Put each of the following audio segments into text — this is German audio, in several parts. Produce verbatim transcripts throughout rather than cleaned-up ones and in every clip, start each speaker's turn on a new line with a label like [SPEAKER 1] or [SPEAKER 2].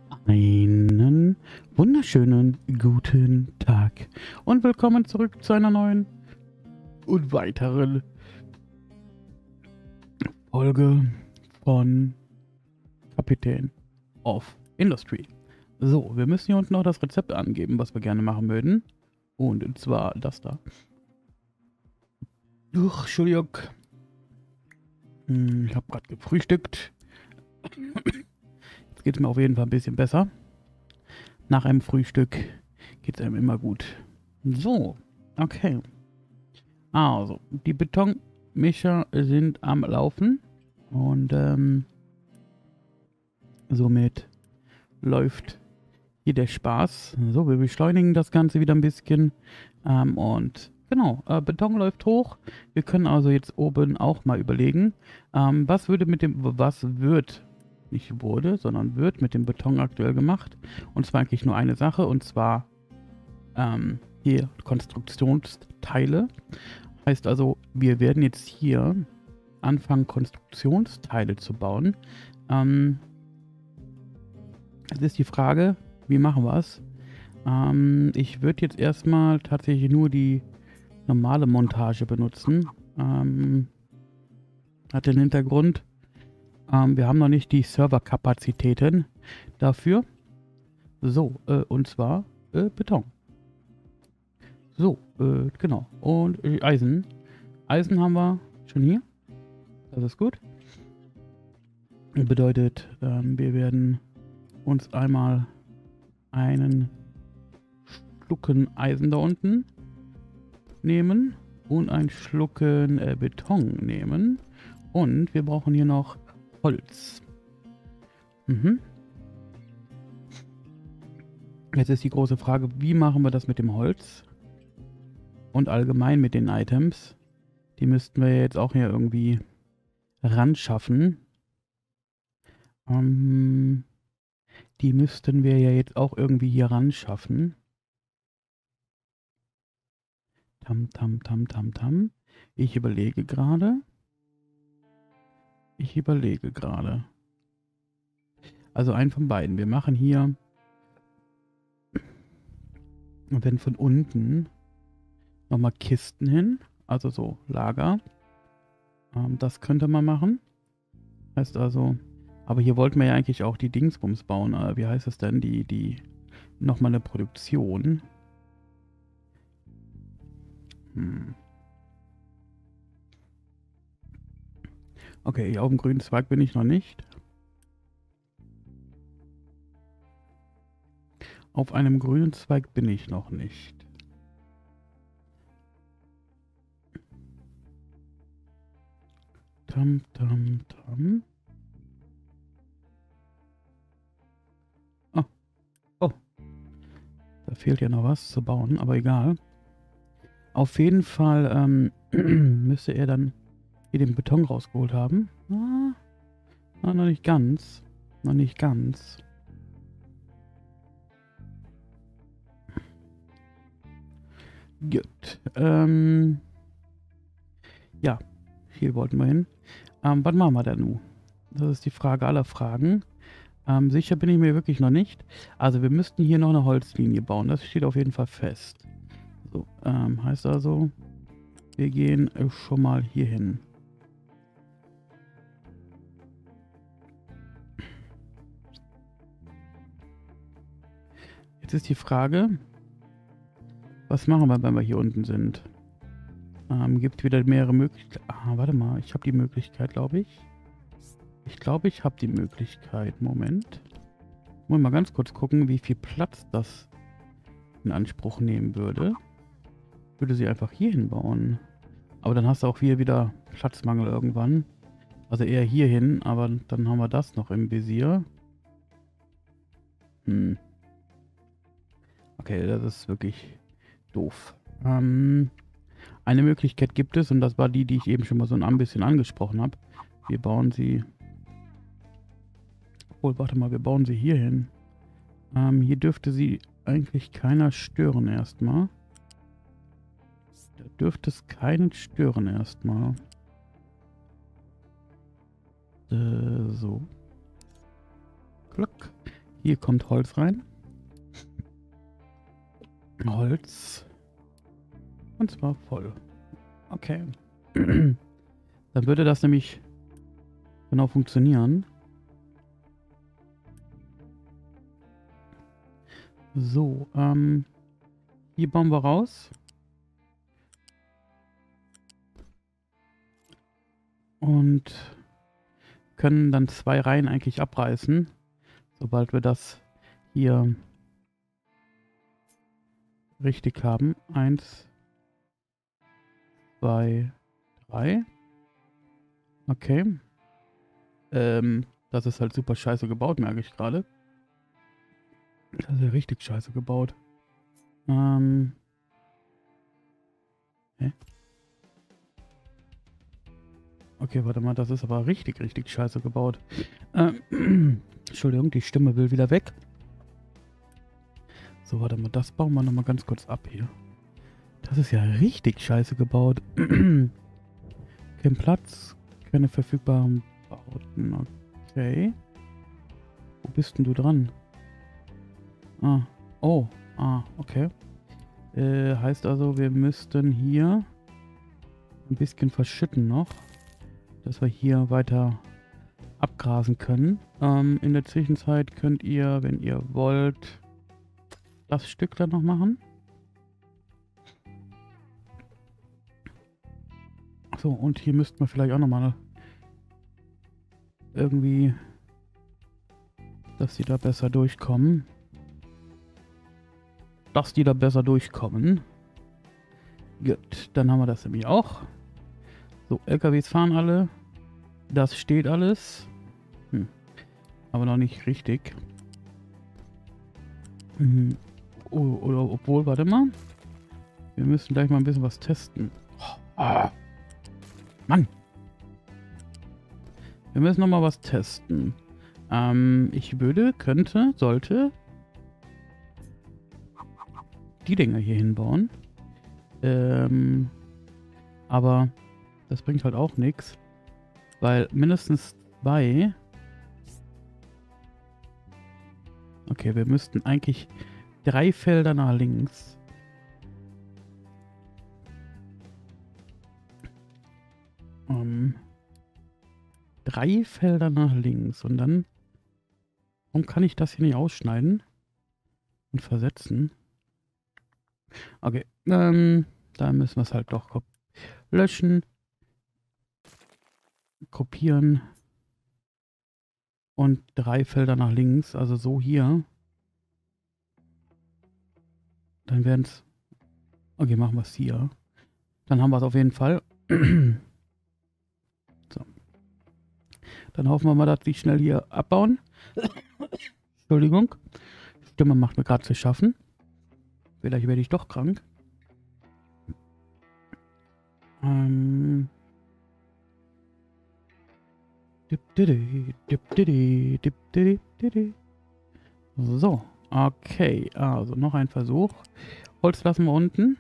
[SPEAKER 1] Einen wunderschönen guten Tag und willkommen zurück zu einer neuen und weiteren Folge von Kapitän of Industry. So, wir müssen hier unten noch das Rezept angeben, was wir gerne machen würden. Und zwar das da. Uch, Entschuldigung. Hm, Ich habe gerade gefrühstückt. Jetzt geht es mir auf jeden Fall ein bisschen besser. Nach einem Frühstück geht es einem immer gut. So, okay. Also, die Betonmischer sind am Laufen und ähm, somit läuft hier der Spaß. So, wir beschleunigen das Ganze wieder ein bisschen ähm, und genau, äh, Beton läuft hoch. Wir können also jetzt oben auch mal überlegen, ähm, was würde mit dem, was wird, nicht wurde, sondern wird mit dem Beton aktuell gemacht. Und zwar eigentlich nur eine Sache und zwar ähm, hier Konstruktionsteile. Heißt also, wir werden jetzt hier anfangen, Konstruktionsteile zu bauen. Ähm, jetzt ist die Frage, wie machen wir es? Ähm, ich würde jetzt erstmal tatsächlich nur die normale Montage benutzen. Ähm, hat den Hintergrund, ähm, wir haben noch nicht die Serverkapazitäten dafür. So, äh, und zwar äh, Beton. So, äh, genau. Und äh, Eisen. Eisen haben wir schon hier. Das ist gut. Bedeutet, ähm, wir werden uns einmal einen Schlucken Eisen da unten nehmen und einen Schlucken äh, Beton nehmen. Und wir brauchen hier noch Holz. Mhm. Jetzt ist die große Frage, wie machen wir das mit dem Holz? Und allgemein mit den Items. Die müssten wir jetzt auch hier irgendwie ran schaffen. Ähm, die müssten wir ja jetzt auch irgendwie hier ran schaffen. Tam, tam, tam, tam, tam. Ich überlege gerade. Ich überlege gerade. Also einen von beiden. Wir machen hier, wenn von unten nochmal Kisten hin. Also so Lager. Ähm, das könnte man machen. Heißt also, aber hier wollten wir ja eigentlich auch die Dingsbums bauen. Äh, wie heißt das denn? Die, die, nochmal eine Produktion. Hm. Okay, auf dem grünen Zweig bin ich noch nicht. Auf einem grünen Zweig bin ich noch nicht. Tam, tam, tam. Oh, oh. Da fehlt ja noch was zu bauen, aber egal. Auf jeden Fall ähm, müsste er dann hier den Beton rausgeholt haben. Ah, ah, noch nicht ganz. Noch nicht ganz. Gut. Ähm, ja, hier wollten wir hin. Ähm, was machen wir denn nun? Das ist die Frage aller Fragen. Ähm, sicher bin ich mir wirklich noch nicht. Also wir müssten hier noch eine Holzlinie bauen. Das steht auf jeden Fall fest. So, ähm, heißt also, wir gehen äh, schon mal hier hin. Jetzt ist die Frage, was machen wir, wenn wir hier unten sind? Ähm, gibt wieder mehrere Möglichkeiten. Ah, warte mal, ich habe die Möglichkeit, glaube ich. Ich glaube, ich habe die Möglichkeit. Moment. Wollen wir mal ganz kurz gucken, wie viel Platz das in Anspruch nehmen würde. Würde sie einfach hier hinbauen. Aber dann hast du auch hier wieder Platzmangel irgendwann. Also eher hier hin, aber dann haben wir das noch im Visier. Hm. Okay, das ist wirklich doof. Ähm, eine Möglichkeit gibt es, und das war die, die ich eben schon mal so ein bisschen angesprochen habe. Wir bauen sie... Obwohl, warte mal, wir bauen sie hier hin. Ähm, hier dürfte sie eigentlich keiner stören erstmal. Da dürfte es keinen stören erstmal. Äh, so. Klack. Hier kommt Holz rein. Holz. Und zwar voll. Okay. Dann würde das nämlich genau funktionieren. So, ähm, hier bauen wir raus. Und können dann zwei Reihen eigentlich abreißen, sobald wir das hier richtig haben. Eins, zwei, drei. Okay. Ähm, das ist halt super scheiße gebaut, merke ich gerade. Das ist ja richtig scheiße gebaut. Ähm. Hä? Okay, warte mal, das ist aber richtig, richtig scheiße gebaut. Ähm, Entschuldigung, die Stimme will wieder weg. So, warte mal, das bauen wir nochmal ganz kurz ab hier. Das ist ja richtig scheiße gebaut. Kein Platz, keine verfügbaren Bauten. Okay. Wo bist denn du dran? Ah, oh, ah, okay. Äh, heißt also, wir müssten hier ein bisschen verschütten noch, dass wir hier weiter abgrasen können. Ähm, in der Zwischenzeit könnt ihr, wenn ihr wollt, das Stück dann noch machen. So, und hier müssten wir vielleicht auch nochmal irgendwie, dass die da besser durchkommen. Dass die da besser durchkommen. Gut, dann haben wir das nämlich auch. So, L K Ws fahren alle. Das steht alles. Hm. Aber noch nicht richtig. Hm. Oh, oder obwohl, warte mal. Wir müssen gleich mal ein bisschen was testen. Oh, ah. Mann. Wir müssen noch mal was testen. Ähm, ich würde, könnte, sollte die Dinger hier hinbauen. Ähm, aber das bringt halt auch nichts. Weil mindestens zwei... Okay, wir müssten eigentlich drei Felder nach links. Ähm, drei Felder nach links. Und dann... Warum kann ich das hier nicht ausschneiden? Und versetzen? Okay, ähm, da müssen wir es halt doch löschen, kopieren und drei Felder nach links, also so hier. Dann werden es, okay, machen wir es hier. Dann haben wir es auf jeden Fall. So. Dann hoffen wir mal, dass die schnell hier abbauen. Entschuldigung, Stimme macht mir gerade zu schaffen. Vielleicht werde ich doch krank. Ähm. So, okay. Also noch ein Versuch. Holz lassen wir unten.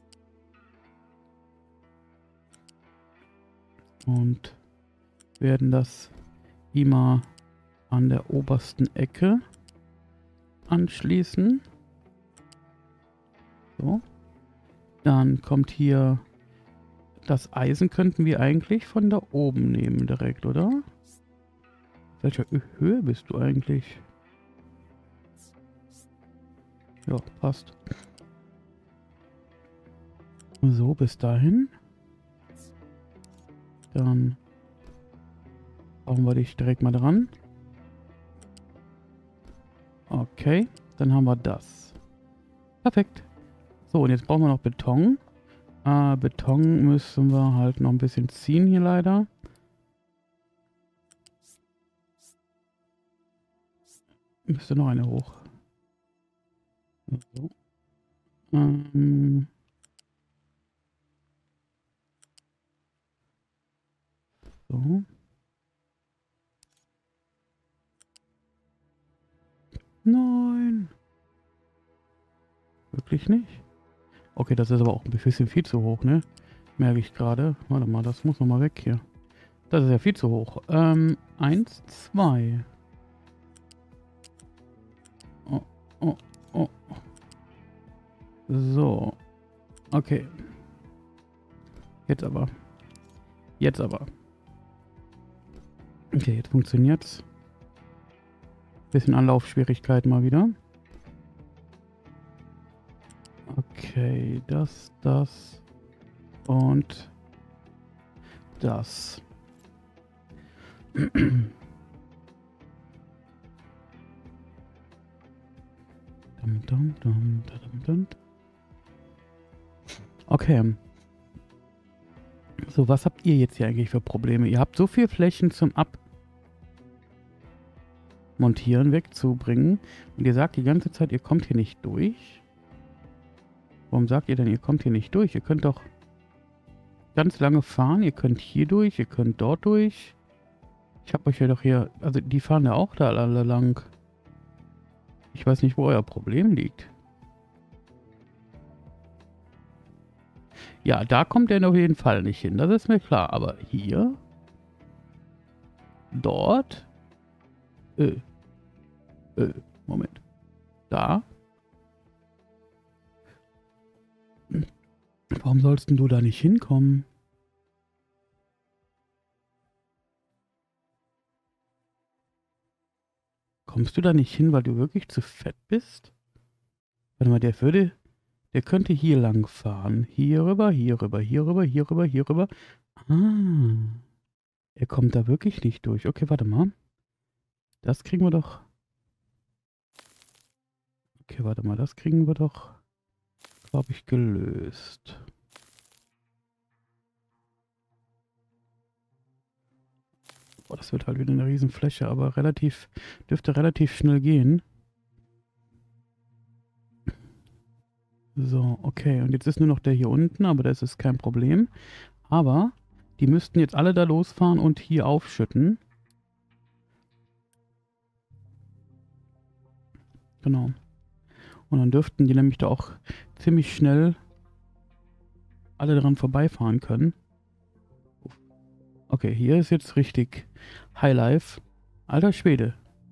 [SPEAKER 1] Und werden das immer an der obersten Ecke anschließen. So. Dann kommt hier das Eisen, könnten wir eigentlich von da oben nehmen direkt, oder? Welcher Höhe bist du eigentlich? Ja, passt. So, bis dahin. Dann bauen wir dich direkt mal dran. Okay, dann haben wir das. Perfekt. So, und jetzt brauchen wir noch Beton. Äh, Beton müssen wir halt noch ein bisschen ziehen hier leider. Müsste noch eine hoch. So. Ähm. So. Nein. Wirklich nicht? Okay, das ist aber auch ein bisschen viel zu hoch, ne? Merke ich gerade. Warte mal, das muss nochmal weg hier. Das ist ja viel zu hoch. Ähm, eins, zwei. oh, oh. So. Okay. Jetzt aber. Jetzt aber. Okay, jetzt funktioniert's. Bisschen Anlaufschwierigkeiten mal wieder. Okay, das, das und das. Dum, dum, dum, dum, dum. Okay. So, was habt ihr jetzt hier eigentlich für Probleme? Ihr habt so viel Flächen zum Abmontieren, wegzubringen. Und ihr sagt die ganze Zeit, ihr kommt hier nicht durch. Warum sagt ihr denn, ihr kommt hier nicht durch? Ihr könnt doch ganz lange fahren. Ihr könnt hier durch, ihr könnt dort durch. Ich habe euch ja doch hier... Also die fahren ja auch da alle lang. Ich weiß nicht, wo euer Problem liegt. Ja, da kommt er auf jeden Fall nicht hin. Das ist mir klar. Aber hier... Dort... Äh... Äh... Moment. Da... Warum sollst denn du da nicht hinkommen? Kommst du da nicht hin, weil du wirklich zu fett bist? Warte mal, der würde... Der könnte hier lang fahren. Hier rüber, hier rüber, hier rüber, hier rüber, hier rüber. Ah. Er kommt da wirklich nicht durch. Okay, warte mal. Das kriegen wir doch... Okay, warte mal. Das kriegen wir doch, glaube ich, gelöst. Oh, das wird halt wieder eine Riesenfläche, aber relativ... Dürfte relativ schnell gehen. So, okay. Und jetzt ist nur noch der hier unten, aber das ist kein Problem. Aber die müssten jetzt alle da losfahren und hier aufschütten. Genau. Und dann dürften die nämlich da auch ziemlich schnell alle dran vorbeifahren können. Okay, hier ist jetzt richtig Highlife. Alter Schwede.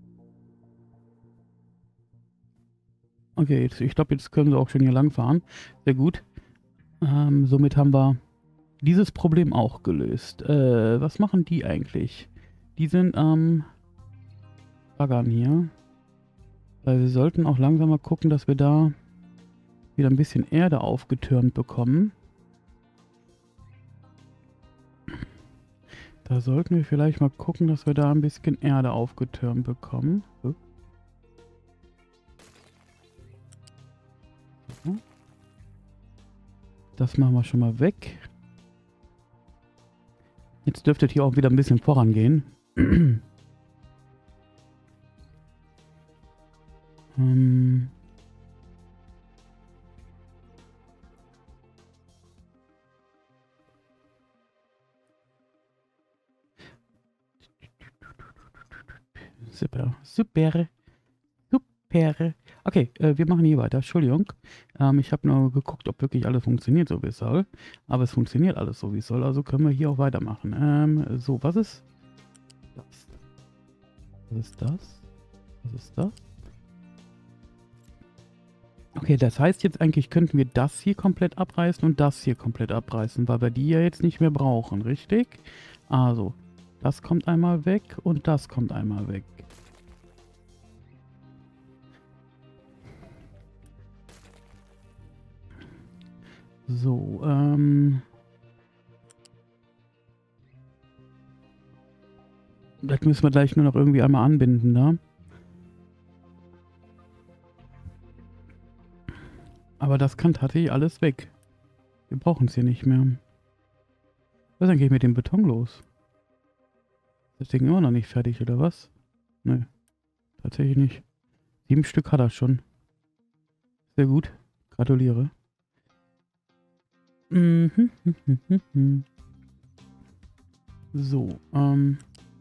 [SPEAKER 1] Okay, jetzt, ich glaube, jetzt können sie auch schon hier lang fahren. Sehr gut. Ähm, somit haben wir dieses Problem auch gelöst. Äh, was machen die eigentlich? Die sind am ähm, Baggern hier. Weil wir sollten auch langsam mal gucken, dass wir da wieder ein bisschen Erde aufgetürmt bekommen. Da sollten wir vielleicht mal gucken, dass wir da ein bisschen Erde aufgetürmt bekommen. So. Das machen wir schon mal weg. Jetzt dürftet hier auch wieder ein bisschen vorangehen. ähm... Super, super, super. Okay, äh, wir machen hier weiter. Entschuldigung. Ähm, ich habe nur geguckt, ob wirklich alles funktioniert, so wie es soll. Aber es funktioniert alles so, wie es soll. Also können wir hier auch weitermachen. Ähm, so, was ist das? Was ist das? Was ist das? Okay, das heißt jetzt eigentlich, könnten wir das hier komplett abreißen und das hier komplett abreißen, weil wir die ja jetzt nicht mehr brauchen, richtig? Also, das kommt einmal weg und das kommt einmal weg. So, ähm... das müssen wir gleich nur noch irgendwie einmal anbinden, da. Aber das kann tatsächlich alles weg. Wir brauchen es hier nicht mehr. Was ist eigentlich mit dem Beton los? Ist das Ding immer noch nicht fertig, oder was? Nö, tatsächlich nicht. Sieben Stück hat er schon. Sehr gut. Gratuliere. Mhm. So, ähm...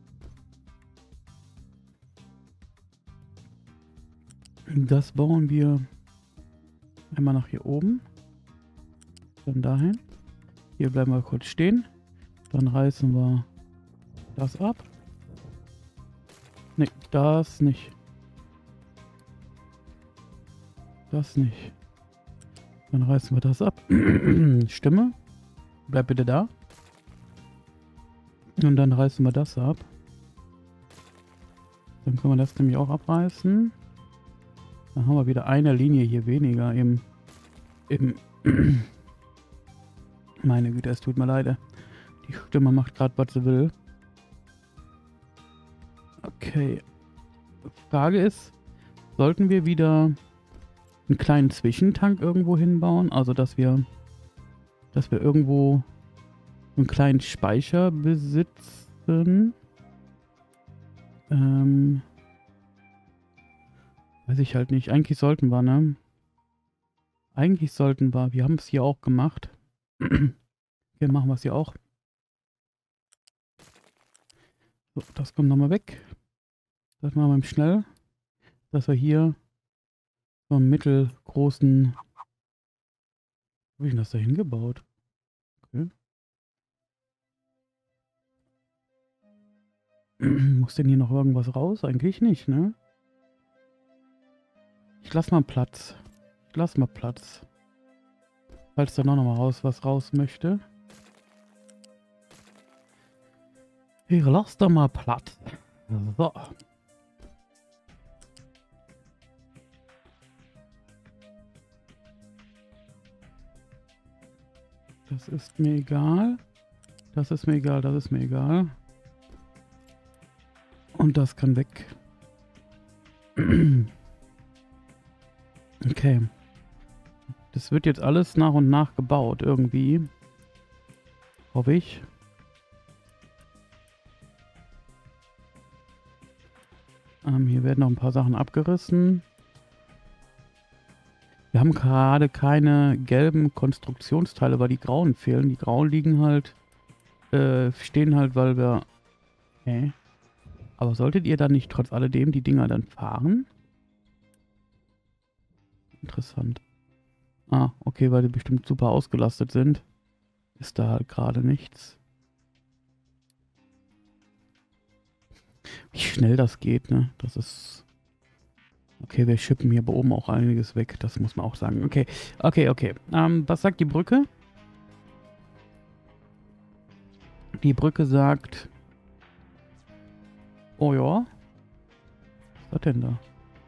[SPEAKER 1] das bauen wir einmal nach hier oben. Dann dahin. Hier bleiben wir kurz stehen. Dann reißen wir das ab. Ne, das nicht. Das nicht. Dann reißen wir das ab. Stimme. Bleib bitte da. Und dann reißen wir das ab. Dann können wir das nämlich auch abreißen. Dann haben wir wieder eine Linie hier weniger im... im Meine Güte, es tut mir leid. Die Stimme macht gerade, was sie will. Okay. Frage ist, sollten wir wieder einen kleinen Zwischentank irgendwo hinbauen? Also, dass wir, dass wir irgendwo einen kleinen Speicher besitzen? Ähm, weiß ich halt nicht. Eigentlich sollten wir, ne? Eigentlich sollten wir. Wir haben es hier auch gemacht. Hier machen wir es hier auch. So, das kommt nochmal weg. Das machen wir schnell. Dass wir hier so einen mittelgroßen... Wo habe ich denn das da hingebaut? Okay. Muss denn hier noch irgendwas raus? Eigentlich nicht, ne? Ich lass mal Platz. Ich lass mal Platz. Falls da noch mal raus was raus möchte. Ich lass da mal Platz. So. Das ist mir egal. Das ist mir egal, das ist mir egal. Und das kann weg. Okay. Das wird jetzt alles nach und nach gebaut, irgendwie. Hoffe ich. Ähm, hier werden noch ein paar Sachen abgerissen. Wir haben gerade keine gelben Konstruktionsteile, weil die grauen fehlen. Die grauen liegen halt, äh, stehen halt, weil wir... Okay. Aber solltet ihr dann nicht trotz alledem die Dinger dann fahren? Interessant. Ah, okay, weil die bestimmt super ausgelastet sind. Ist da halt gerade nichts. Wie schnell das geht, ne? Das ist... Okay, wir schippen hier oben auch einiges weg. Das muss man auch sagen. Okay, okay, okay. Ähm, was sagt die Brücke? Die Brücke sagt... Oh ja. Was ist das denn da?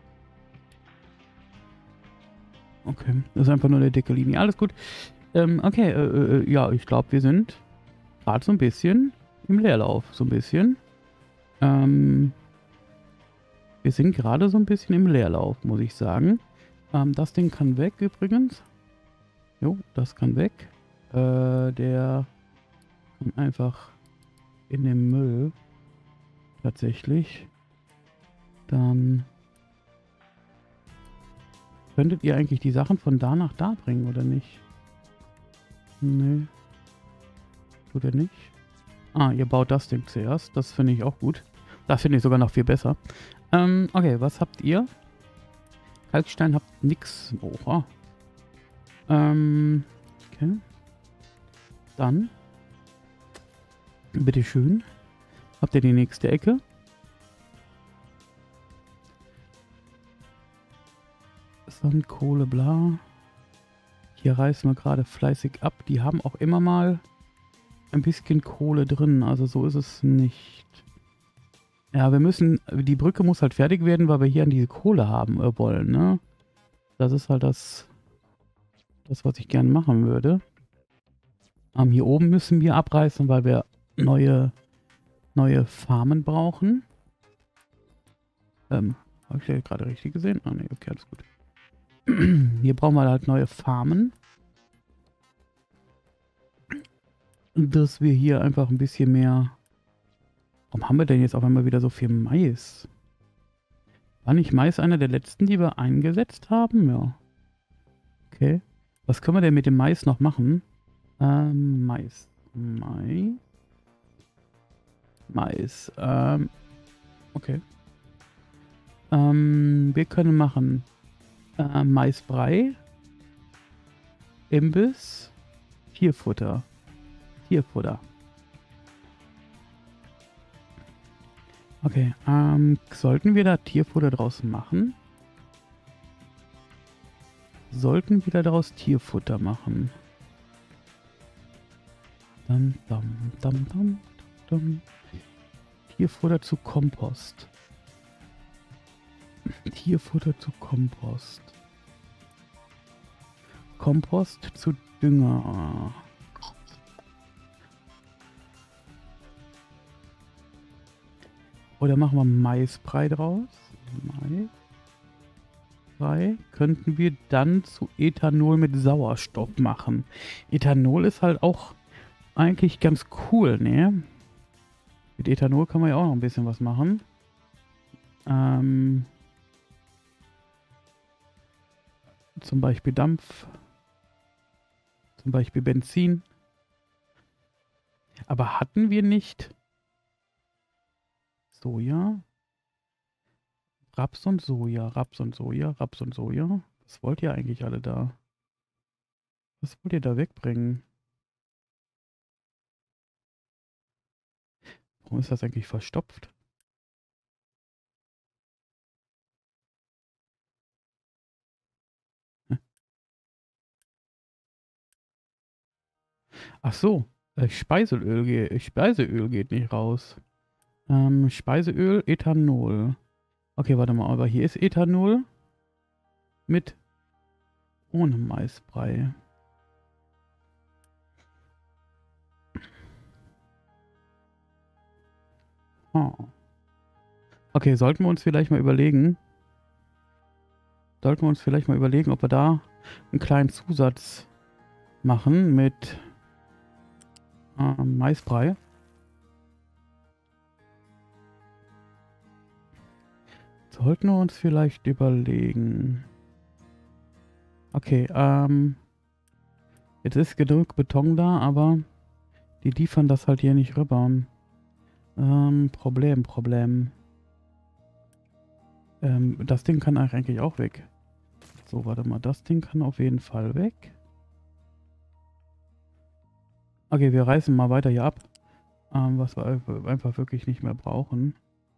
[SPEAKER 1] Okay, das ist einfach nur eine dicke Linie. Alles gut. Ähm, okay, äh, äh, ja, ich glaube, wir sind gerade so ein bisschen im Leerlauf. So ein bisschen. Ähm, wir sind gerade so ein bisschen im Leerlauf, muss ich sagen. Ähm, das Ding kann weg übrigens. Jo, das kann weg. Äh, der kann einfach in den Müll. Tatsächlich. Dann... Könntet ihr eigentlich die Sachen von da nach da bringen, oder nicht? Nee. Tut er nicht? Ah, ihr baut das Ding zuerst. Das finde ich auch gut. Das finde ich sogar noch viel besser. Ähm, okay, was habt ihr? Kalkstein habt nix. Oha. Ähm, okay. Dann. Bitteschön. Habt ihr die nächste Ecke? Sandkohle, bla. Hier reißen wir gerade fleißig ab. Die haben auch immer mal ein bisschen Kohle drin. Also so ist es nicht. Ja, wir müssen... Die Brücke muss halt fertig werden, weil wir hier an diese Kohle haben äh, wollen, ne? Das ist halt das... Das, was ich gerne machen würde. Ähm, hier oben müssen wir abreißen, weil wir neue... neue Farmen brauchen. Ähm, habe ich ja gerade richtig gesehen? Ah, ne, okay, alles gut. Hier brauchen wir halt neue Farmen. Dass wir hier einfach ein bisschen mehr... Warum haben wir denn jetzt auf einmal wieder so viel Mais? War nicht Mais einer der letzten, die wir eingesetzt haben? Ja. Okay. Was können wir denn mit dem Mais noch machen? Ähm, Mais. Mais. Mais. Ähm, okay. Ähm, wir können machen äh, Maisbrei, Imbiss, Tierfutter. Tierfutter. Okay, ähm, sollten wir da Tierfutter draus machen? sollten wieder daraus Tierfutter machen. Dam, dam, dam, dam, dam. Tierfutter zu Kompost. Tierfutter zu Kompost. Kompost zu Dünger. Oder machen wir Maisbrei draus. Maisbrei könnten wir dann zu Ethanol mit Sauerstoff machen. Ethanol ist halt auch eigentlich ganz cool, ne? Mit Ethanol kann man ja auch noch ein bisschen was machen. Ähm, zum Beispiel Dampf. Zum Beispiel Benzin. Aber hatten wir nicht Soja? Raps und Soja, Raps und Soja, Raps und Soja. Was wollt ihr eigentlich alle da? Was wollt ihr da wegbringen? Warum ist das eigentlich verstopft? Hm. Ach so, äh, Speiseöl, ge Speiseöl geht nicht raus. Ähm, Speiseöl, Ethanol. Okay, warte mal, aber hier ist Ethanol mit ohne Maisbrei. Oh. Okay, sollten wir uns vielleicht mal überlegen, sollten wir uns vielleicht mal überlegen, ob wir da einen kleinen Zusatz machen mit ähm, Maisbrei. Sollten wir uns vielleicht überlegen. Okay, ähm, jetzt ist genug Beton da, aber die liefern das halt hier nicht rüber. Ähm, Problem, Problem. Ähm, das Ding kann eigentlich auch weg. So, warte mal, das Ding kann auf jeden Fall weg. Okay, wir reißen mal weiter hier ab. Ähm, was wir einfach wirklich nicht mehr brauchen.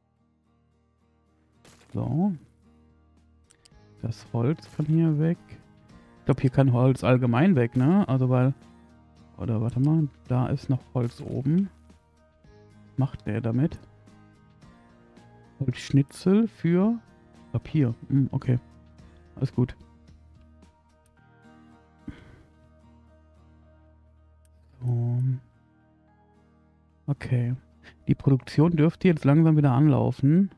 [SPEAKER 1] So. Das Holz kann hier weg. Ich glaube, hier kann Holz allgemein weg, ne? Also, weil... Oder, warte mal, da ist noch Holz oben. Was macht der damit? Holzschnitzel für Papier. Hm, okay. Alles gut. So. Okay. Die Produktion dürfte jetzt langsam wieder anlaufen.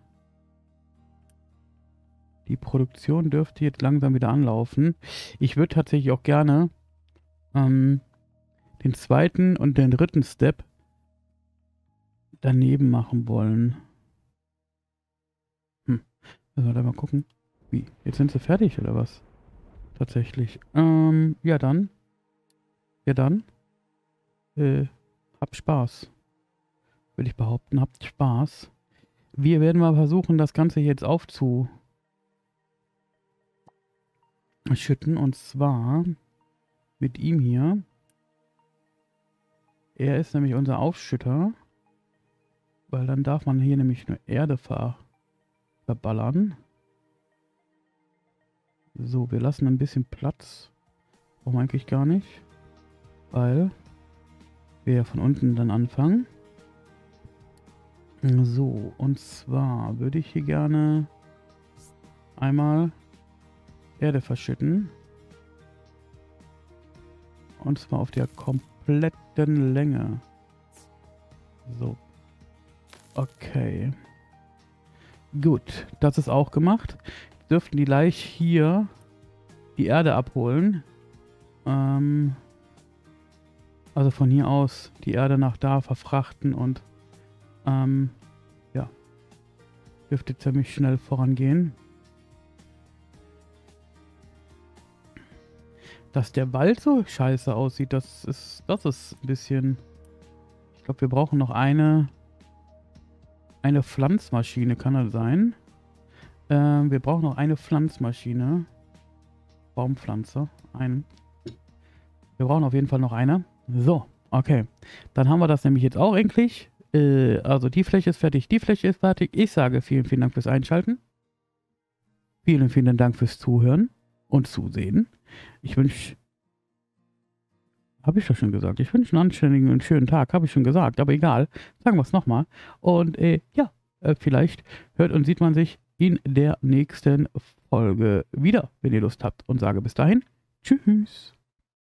[SPEAKER 1] Die Produktion dürfte jetzt langsam wieder anlaufen. Ich würde tatsächlich auch gerne ähm, den zweiten und den dritten Step daneben machen wollen. Hm. Müssen wir da mal gucken. Wie? Jetzt sind sie fertig oder was? Tatsächlich. Ähm, ja dann. Ja dann. Äh, habt Spaß. Würde ich behaupten, habt Spaß. Wir werden mal versuchen, das Ganze jetzt aufzu... schütten, und zwar mit ihm hier. Er ist nämlich unser Aufschütter, weil dann darf man hier nämlich nur Erde ver verballern. So, wir lassen ein bisschen Platz. Brauchen wir eigentlich gar nicht, weil wir ja von unten dann anfangen. So, und zwar würde ich hier gerne einmal Erde verschütten. Und zwar auf der kompletten Länge. So. Okay. Gut, das ist auch gemacht. Jetzt dürften die gleich hier die Erde abholen. Ähm, also von hier aus die Erde nach da verfrachten und ähm, ja, dürfte ziemlich schnell vorangehen. Dass der Wald so scheiße aussieht, das ist, das ist ein bisschen... Ich glaube, wir brauchen noch eine... Eine Pflanzmaschine, kann das sein? Ähm, wir brauchen noch eine Pflanzmaschine. Baumpflanze. Ein. Wir brauchen auf jeden Fall noch eine. So, okay. Dann haben wir das nämlich jetzt auch endlich. Äh, also die Fläche ist fertig, die Fläche ist fertig. Ich sage vielen, vielen Dank fürs Einschalten. Vielen, vielen Dank fürs Zuhören. und Zusehen. Ich wünsche, habe ich doch schon gesagt, ich wünsche einen anständigen und schönen Tag, habe ich schon gesagt, aber egal, sagen wir es nochmal. Und äh, ja, äh, vielleicht hört und sieht man sich in der nächsten Folge wieder, wenn ihr Lust habt. Und sage bis dahin, tschüss.